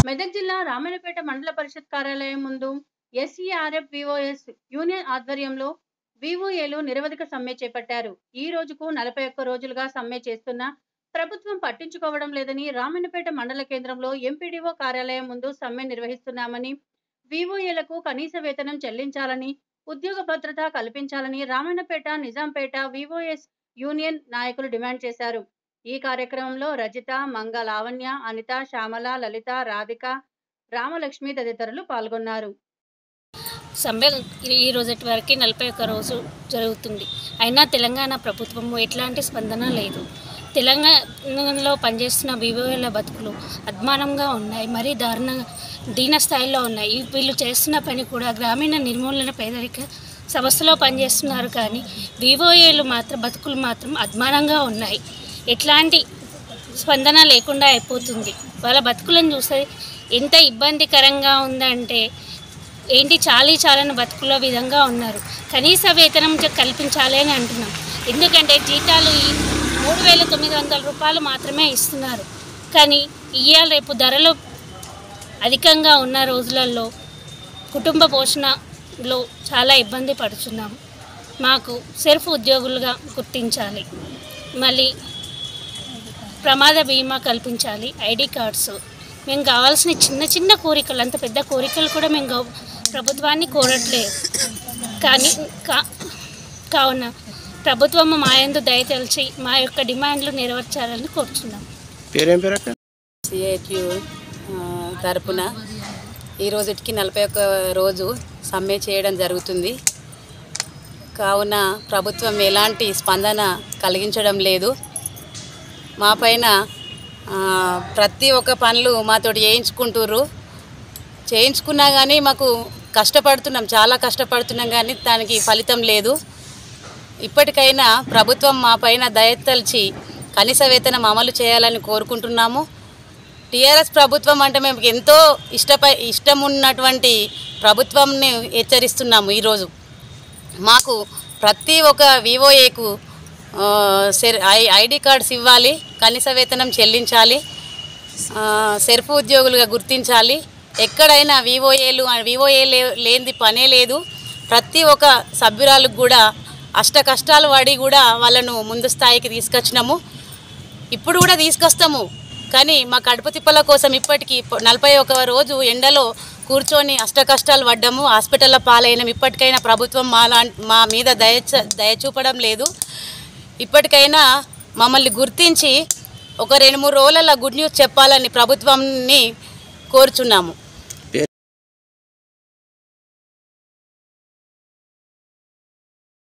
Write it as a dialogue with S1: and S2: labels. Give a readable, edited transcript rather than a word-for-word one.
S1: మెదక్ జిల్లా రామాయణపేట మండల పరిషత్ కార్యాలయం ముందు ఎస్ఈఆర్ఎఫ్ వివోఎస్ యూనియన్ ఆధ్వర్యంలో వివోఏలు నిరవధిక సమ్మె చేపట్టారు. ఈ రోజుకు 41 రోజులుగా సమ్మె చేస్తున్న ప్రభుత్వం పట్టించుకోవడం లేదని రామాయణపేట మండల కేంద్రంలో ఎంపీడీఓ కార్యాలయం ముందు సమ్మె నిర్వహిస్తున్నామని, వివోఏలకు కనీస వేతనం చెల్లించాలని, ఉద్యోగ భద్రత కల్పించాలని రామాయణపేట, నిజాంపేట వివోఎస్ యూనియన్ నాయకులు డిమాండ్ చేశారు. ఈ కార్యక్రమంలో రజిత, మంగ లావణ్య, అనిత, శ్యామల, లలిత, రాధిక, రామలక్ష్మి తదితరులు పాల్గొన్నారు.
S2: సమ్మె ఈ రోజటి వరకు 41 రోజు జరుగుతుంది. అయినా తెలంగాణ ప్రభుత్వం ఎట్లాంటి స్పందన లేదు. తెలంగాణలో పనిచేస్తున్న వివోఏల బతుకులు అద్మానంగా ఉన్నాయి, మరీ దీన స్థాయిలో ఉన్నాయి. వీళ్ళు చేస్తున్న పని కూడా గ్రామీణ నిర్మూలన పేదరిక సంస్థలో పనిచేస్తున్నారు, కానీ వివోఏలు మాత్రం బతుకులు మాత్రం అద్మానంగా ఉన్నాయి. ఎట్లాంటి స్పందన లేకుండా అయిపోతుంది. వాళ్ళ బతుకులను చూస్తే ఎంత ఇబ్బందికరంగా ఉందంటే ఏంటి, చాలని బతుకుల విధంగా ఉన్నారు. కనీస వేతనం కల్పించాలి అని అంటున్నాం. ఎందుకంటే జీతాలు 3,900 రూపాయలు మాత్రమే ఇస్తున్నారు. కానీ ఇవాళ రేపు ధరలు అధికంగా ఉన్న రోజులలో కుటుంబ పోషణలో చాలా ఇబ్బంది పడుతున్నాము. మాకు సెల్ఫ్ ఉద్యోగులుగా గుర్తించాలి, మళ్ళీ ప్రమాద బీమా కల్పించాలి, ఐడి కార్డ్స్. మేము కావాల్సిన చిన్న చిన్న కోరికలు, అంత పెద్ద కోరికలు కూడా మేము ప్రభుత్వాన్ని కోరట్లేదు. కానీ కావున ప్రభుత్వం మా యందు దయ తెలిసి మా యొక్క డిమాండ్లు నెరవేర్చాలని కోరుచున్నాం.
S3: సిఐటియు తరపున ఈ రోజుకి 41 రోజు సమ్మె చేయడం జరుగుతుంది. కావున ప్రభుత్వం ఎలాంటి స్పందన కలిగించడం లేదు. మా పైన ప్రతి ఒక్క పనులు మాతోటి చేయించుకున్నా కానీ మాకు చాలా కష్టపడుతున్నాం కానీ దానికి ఫలితం లేదు. ఇప్పటికైనా ప్రభుత్వం మా పైన దయతలిచి కనీస వేతనం అమలు చేయాలని కోరుకుంటున్నాము. టీఆర్ఎస్ ప్రభుత్వం అంటే మేము ఎంతో ఇష్టం ఉన్నటువంటి ప్రభుత్వంని హెచ్చరిస్తున్నాము. ఈరోజు మాకు ప్రతి ఒక్క వివోఏకు ఐడి కార్డ్స్ ఇవ్వాలి, కనీస వేతనం చెల్లించాలి, సెల్ఫ్ ఉద్యోగులుగా గుర్తించాలి. ఎక్కడైనా వివోఏ లేనిది పనే లేదు. ప్రతి ఒక్క సభ్యురాలకు కూడా కష్టాలు పడి కూడా వాళ్ళను ముందు స్థాయికి తీసుకొచ్చినాము, ఇప్పుడు కూడా తీసుకొస్తాము. కానీ మా కడుపు తిప్పల కోసం ఇప్పటికీ 41 రోజు ఎండలో కూర్చొని కష్టాలు పడ్డాము, హాస్పిటల్లో పాలైనాం. ఇప్పటికైనా ప్రభుత్వం మా మీద దయ చూపడం లేదు. ఇప్పటికైనా మమ్మల్ని గుర్తించి ఒక 2-3 రోజులలో గుడ్ న్యూస్ చెప్పాలని ప్రభుత్వాన్ని కోరుచున్నాము.